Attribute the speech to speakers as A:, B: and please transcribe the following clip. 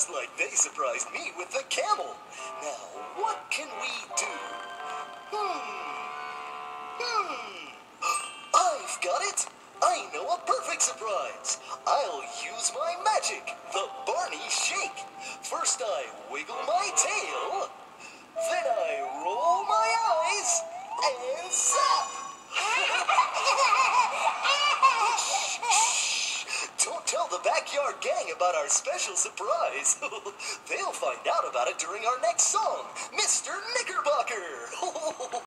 A: just like they surprised me with the camel. Now, what can we do? I've got it! I know a perfect surprise! I'll use my magic, the Barney Shake. First I wiggle my tail, then I roll my eyes, and zap! Don't tell the Backyard Gang about our special surprise. They'll find out about it during our next song, Mr. Knickerbocker.